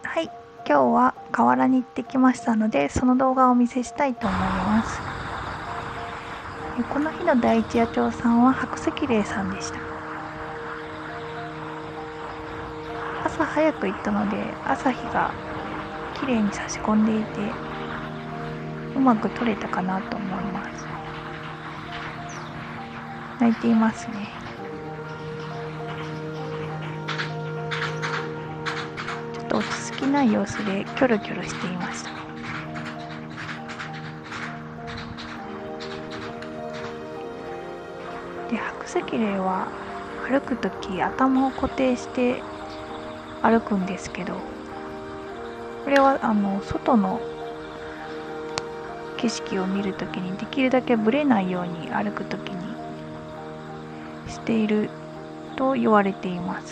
はい、今日は河原に行ってきましたので、その動画をお見せしたいと思います。この日の第一野鳥さんは白石霊さんでした。朝早く行ったので、朝日が綺麗に差し込んでいて、うまく撮れたかなと思います。鳴いていますね。ちょっと落ち着きない様子でキョロキョロしていました。で、白石霊は歩くとき頭を固定して歩くんですけど、これは外の景色を見るときにできるだけぶれないように歩くときにしていると言われています。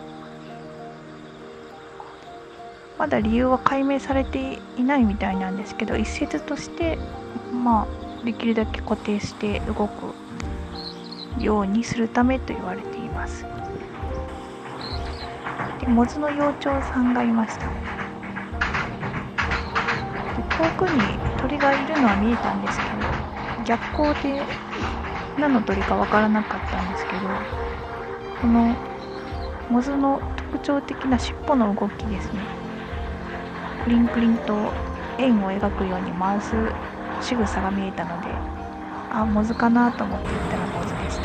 まだ理由は解明されていないみたいなんですけど、一説としてできるだけ固定して動くようにするためと言われています。で、モズの幼鳥さんがいました。遠くに鳥がいるのは見えたんですけど、逆光で何の鳥かわからなかったんですけど、このモズの特徴的な尻尾の動きですね、クリンクリンと円を描くように回す仕草が見えたので、モズかなと思って行ったらモズでした。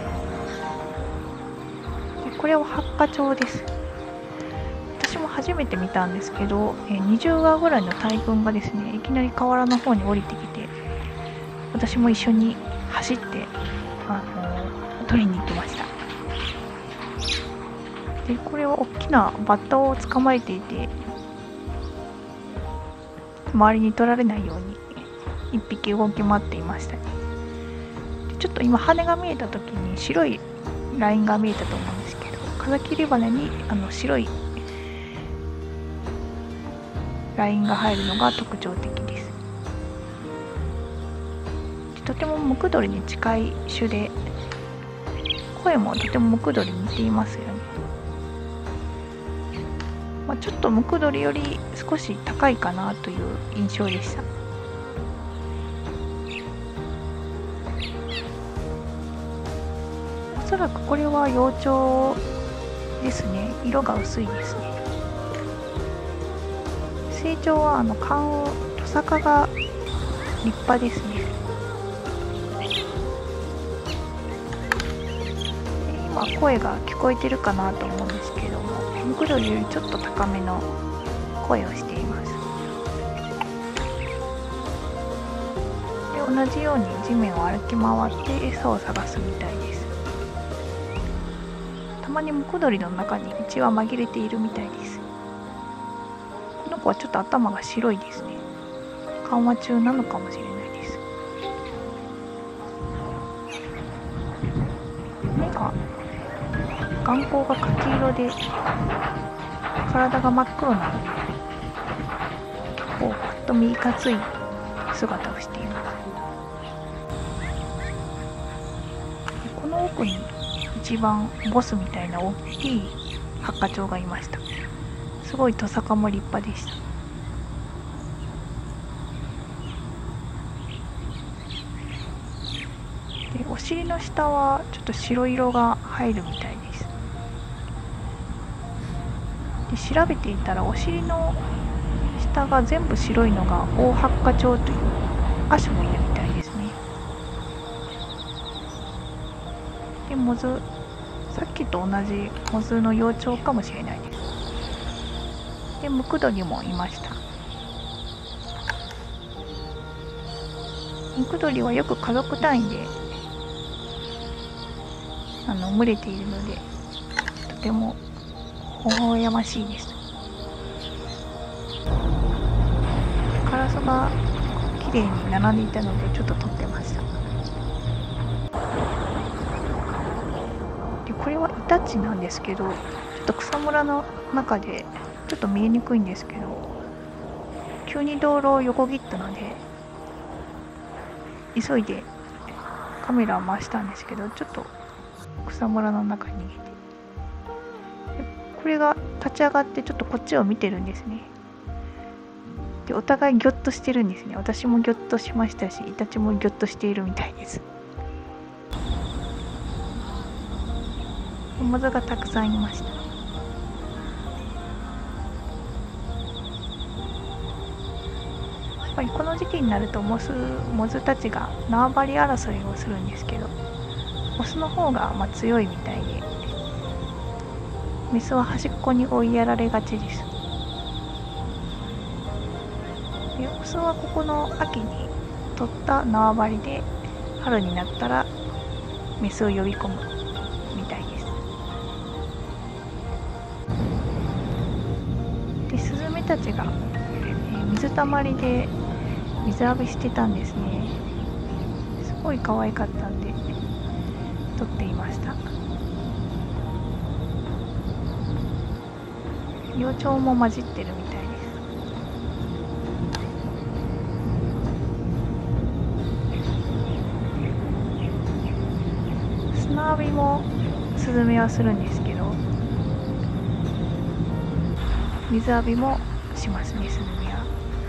で、これは八花鳥です。私も初めて見たんですけど、20羽ぐらいの大群がですね、いきなり河原の方に降りてきて、私も一緒に走って取りに行きました。で、これは大きなバッタを捕まえていて、周りに取られないように一匹動き回っていましたね。で、ちょっと今羽が見えた時に白いラインが見えたと思うんですけど、風切り羽に白いラインが入るのが特徴的です。で、とてもムクドリに近い種で、声もとてもムクドリに似ていますよね。ちょっとムクドリより少し高いかなという印象でした。おそらくこれは幼鳥ですね。色が薄いですね。成長は関羽トサカが立派ですね。今声が聞こえてるかなと思うんですけども、ムクドリよりちょっと高めの声をしています。で、同じように地面を歩き回って餌を探すみたいです。たまにムクドリの中に血は紛れているみたいです。この子はちょっと頭が白いですね。緩和中なのかもしれないです。目が眼光が柿色で体が真っ黒なので、結構ぱっと見いかつい姿をしています。この奥に一番ボスみたいな大きい八花鳥がいました。すごいトサカも立派でした。で、お尻の下はちょっと白色が入るみたいです。で、調べていたらお尻の下が全部白いのがオオハッカチョウという亜種もいるみたいですね。で、モズ、さっきと同じモズの幼鳥かもしれないです。で、ムクドリもいました。ムクドリはよく家族単位で群れているので、とても微笑ましいです。カラスが綺麗に並んでいたのでちょっと撮ってました。で、これはイタチなんですけど、ちょっと草むらの中でちょっと見えにくいんですけど、急に道路を横切ったので急いでカメラを回したんですけど、ちょっと草むらの中に逃げて、 これが立ち上がってちょっとこっちを見てるんですね。でお互いギョッとしてるんですね。私もギョッとしましたし、イタチもギョッとしているみたいです。モズがたくさんいました。やっぱりこの時期になるとモズたちが縄張り争いをするんですけど、オスの方が強いみたいで、メスは端っこに追いやられがちです。でオスはここの秋に取った縄張りで春になったらメスを呼び込むみたいです。でスズメたちが、水たまりで水浴びしてたんですね。すごい可愛かったんで撮っていました。幼鳥も混じってるみたいです。砂浴びもスズメはするんですけど、水浴びもしますね、スズメは。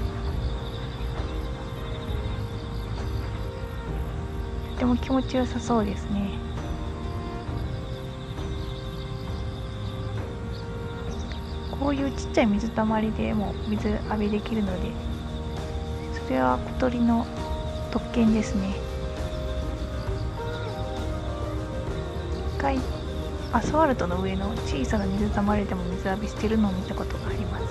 とても気持ちよさそうですね。こういうちっちゃい水たまりでも水浴びできるので、それは小鳥の特権ですね。一回アスファルトの上の小さな水たまりでも水浴びしてるのを見たことがあります。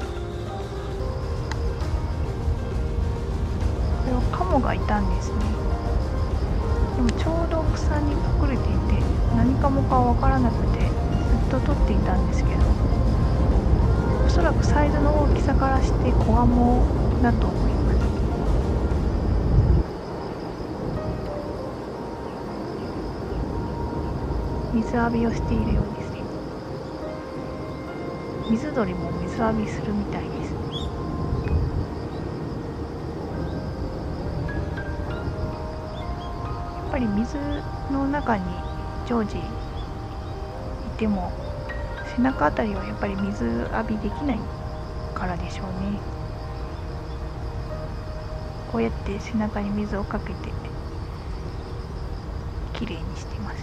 これはカモがいたんですね。でもちょうど草に隠れていて何カモかわからなくてずっと撮っていたんですけど、おそらくサイズの大きさからしてコガモだと思います。水浴びをしているようですね。水鳥も水浴びするみたいです。やっぱり水の中に常時いても背中あたりはやっぱり水浴びできないからでしょうね。こうやって背中に水をかけてきれいにしてますね。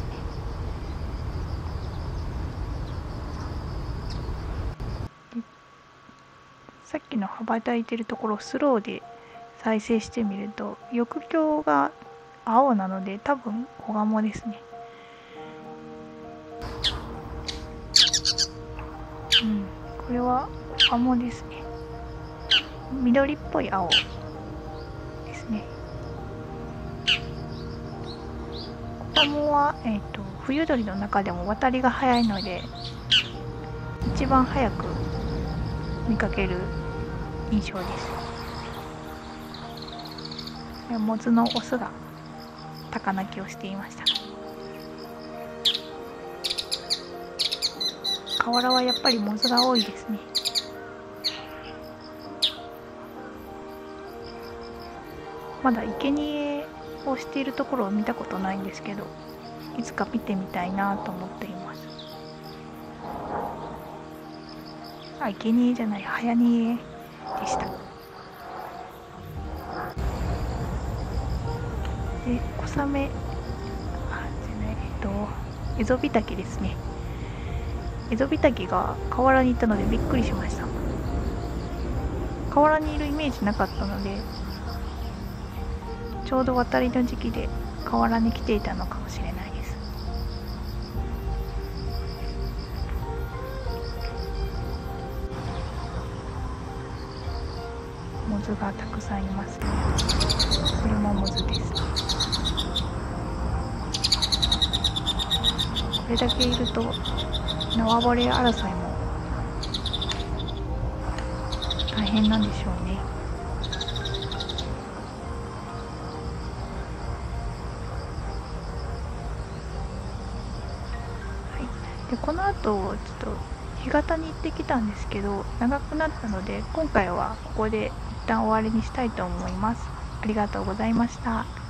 さっきの羽ばたいてるところをスローで再生してみると、翼鏡が青なので多分コガモですね。これはコガモですね。緑っぽい青ですね。コガモは、冬鳥の中でも渡りが早いので一番早く見かける印象です。モズのオスが高鳴きをしていました。河原はやっぱりモズが多いですね。まだ生贄をしているところを見たことないんですけど、いつか見てみたいなと思っています。生贄じゃない、はやにえでした。で、小雨、エゾビタキですね。エゾビタキが河原にいたのでびっくりしました。河原にいるイメージなかったので、ちょうど渡りの時期で河原に来ていたのかもしれないです。モズがたくさんいますね。これもモズです。これだけいると縄張り争いも大変なんでしょうね。でこの後ちょっと干潟に行ってきたんですけど、長くなったので今回はここで一旦終わりにしたいと思います。ありがとうございました。